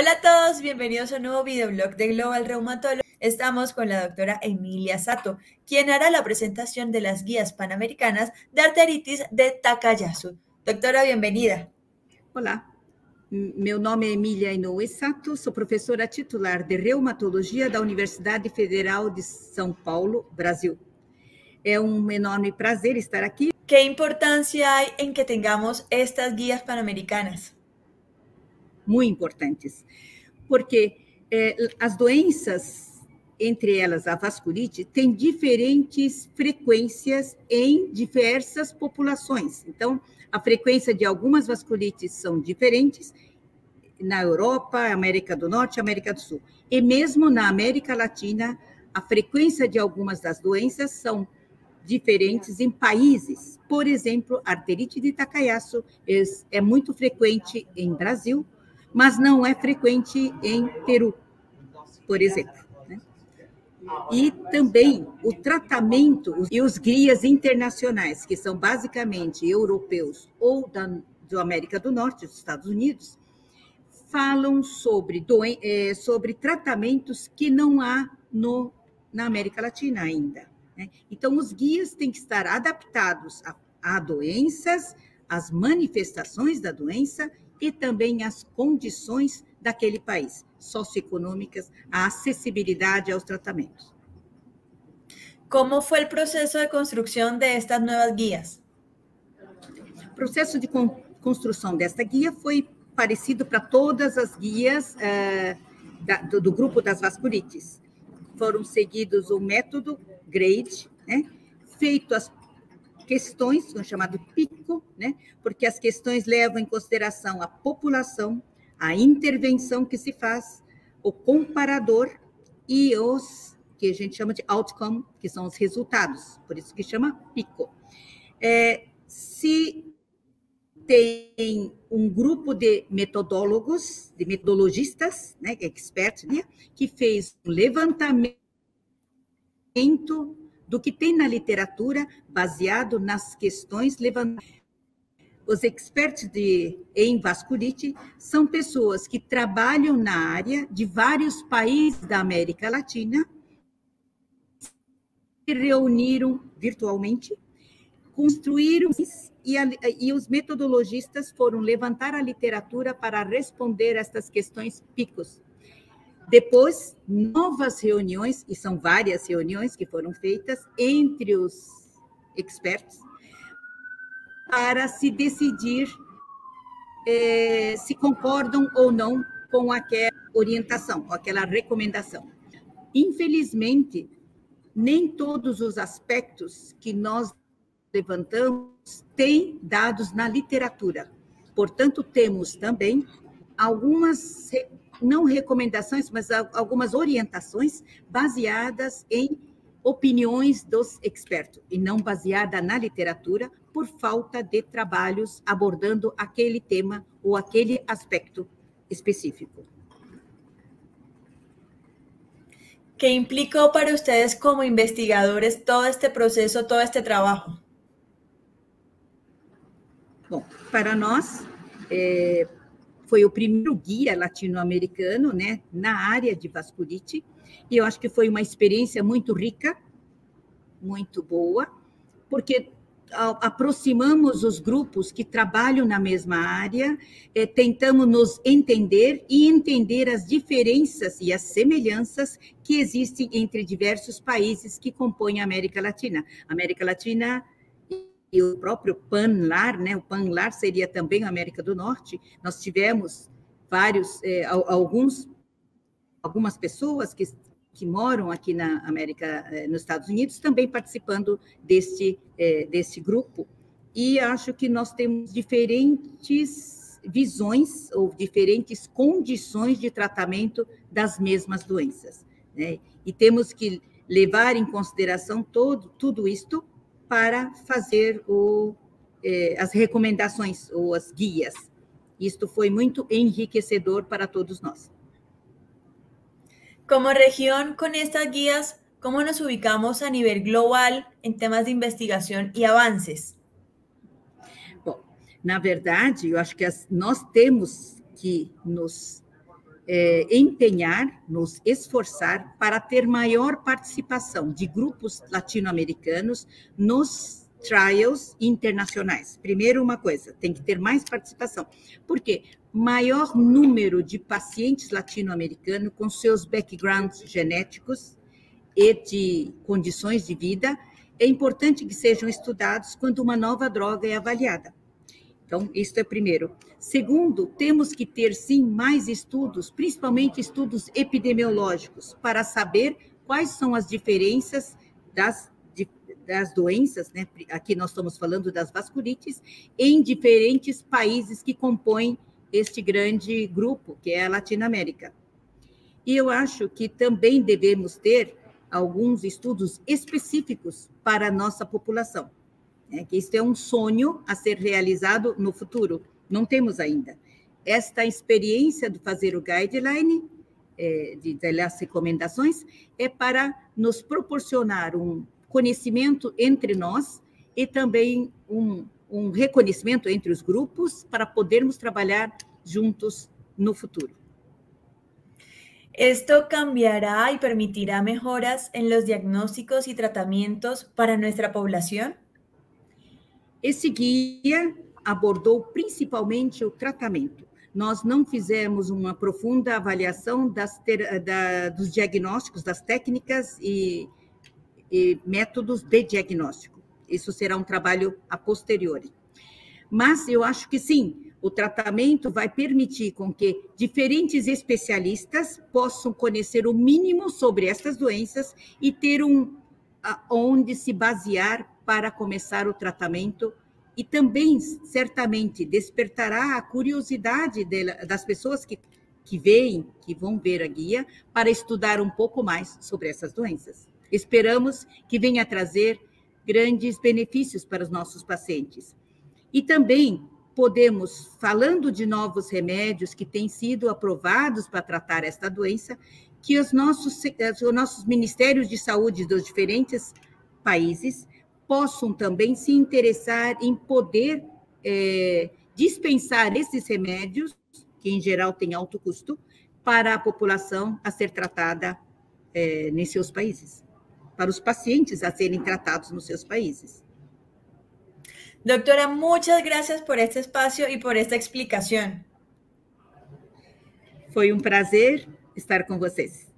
Hola a todos, bienvenidos a un nuevo videoblog de Global Reumatólogo. Estamos con la doctora Emilia Sato, quien hará la presentación de las guías panamericanas de arteritis de Takayasu. Doctora, bienvenida. Olá, meu nome é Emília Inoue Sato, sou professora titular de Reumatologia da Universidade Federal de São Paulo, Brasil. É enorme prazer estar aqui. ¿Qué importancia hay en que tengamos estas guías panamericanas? Muito importantes, porque as doenças, entre elas a vasculite, têm diferentes frequências em diversas populações. Então, a frequência de algumas vasculites são diferentes na Europa, América do Norte, América do Sul. E mesmo na América Latina, a frequência de algumas das doenças são diferentes em países. Por exemplo, a arterite de Takayasu é muito frequente em Brasil, mas não é frequente em Peru, por exemplo. E também o tratamento e os guias internacionais, que são basicamente europeus ou da América do Norte, dos Estados Unidos, falam sobre tratamentos que não há na América Latina ainda. Então, os guias têm que estar adaptados a doenças, às manifestações da doença e também às condições daquele país, socioeconômicas, a acessibilidade aos tratamentos. Como foi o processo de construção de estas novas guias? O processo de construção desta guia foi parecido para todas as guias do grupo das vasculites. Foram seguidos o método GRADE, feito as questões, são chamado PICO, porque as questões levam em consideração a população, a intervenção que se faz, o comparador e os que a gente chama de outcome, que são os resultados, por isso que chama PICO. Se tem um grupo de metodólogos, de metodologistas, experts, que fez um levantamento do que tem na literatura, baseado nas questões levantadas. Os experts em vasculite são pessoas que trabalham na área de vários países da América Latina, se reuniram virtualmente, construíram e os metodologistas foram levantar a literatura para responder estas questões PICOS. Depois, novas reuniões, e são várias reuniões que foram feitas entre os experts, para se decidir se concordam ou não com aquela orientação, com aquela recomendação. Infelizmente, nem todos os aspectos que nós levantamos têm dados na literatura. Portanto, temos também algumas, não recomendações, mas algumas orientações baseadas em opiniões dos expertos, e não baseada na literatura, por falta de trabalhos abordando aquele tema ou aquele aspecto específico. ¿Qué implicó para ustedes como investigadores todo este proceso, todo este trabajo? Bom, para nós, foi o primeiro guia latino-americano, na área de vasculite, e eu acho que foi uma experiência muito rica, muito boa, porque aproximamos os grupos que trabalham na mesma área, tentamos nos entender e entender as diferenças e as semelhanças que existem entre diversos países que compõem a América Latina. A América Latina e o próprio PANLAR, o PANLAR seria também a América do Norte. Nós tivemos algumas pessoas que moram aqui na América, nos Estados Unidos, também participando desse grupo, e acho que nós temos diferentes visões ou diferentes condições de tratamento das mesmas doenças, e temos que levar em consideração tudo isto para fazer as recomendações ou as guias. Isto foi muito enriquecedor para todos nós. Como región, con estas guías, ¿cómo nos ubicamos a nivel global en temas de investigación y avances? Bom, na verdade, eu acho que nós temos que nos empenhar, nos esforçar para ter maior participação de grupos latino-americanos nos trials internacionais. Primeiro, uma coisa, tem que ter mais participação. Por quê? Maior número de pacientes latino-americanos com seus backgrounds genéticos e de condições de vida, é importante que sejam estudados quando uma nova droga é avaliada. Então, isso é primeiro. Segundo, temos que ter, sim, mais estudos, principalmente estudos epidemiológicos, para saber quais são as diferenças das doenças, né? Aqui nós estamos falando das vasculites, em diferentes países que compõem este grande grupo, que é a Latinoamérica. E eu acho que também devemos ter alguns estudos específicos para a nossa população, né? Que isso é um sonho a ser realizado no futuro, não temos ainda. Esta experiência de fazer o guideline, das recomendações, é para nos proporcionar um conhecimento entre nós e também um reconhecimento entre os grupos para podermos trabalhar juntos no futuro. ¿Esto cambiará y permitirá mejoras en los diagnósticos y tratamientos para nuestra población? Esse guia abordou principalmente o tratamento. Nós não fizemos uma profunda avaliação dos diagnósticos, das técnicas e métodos de diagnóstico. Isso será um trabalho a posteriori. Mas eu acho que sim, o tratamento vai permitir com que diferentes especialistas possam conhecer o mínimo sobre essas doenças e ter onde se basear para começar o tratamento, e também, certamente, despertará a curiosidade das pessoas que vão ver a guia, para estudar um pouco mais sobre essas doenças. Esperamos que venha trazer grandes benefícios para os nossos pacientes. E também podemos, falando de novos remédios que têm sido aprovados para tratar esta doença, que os nossos ministérios de saúde dos diferentes países possam também se interessar em poder dispensar esses remédios, que em geral têm alto custo, para a população a ser tratada em seus países, para os pacientes a serem tratados nos seus países. Doctora, muchas gracias por este espacio y por esta explicación. Foi um prazer estar com vocês.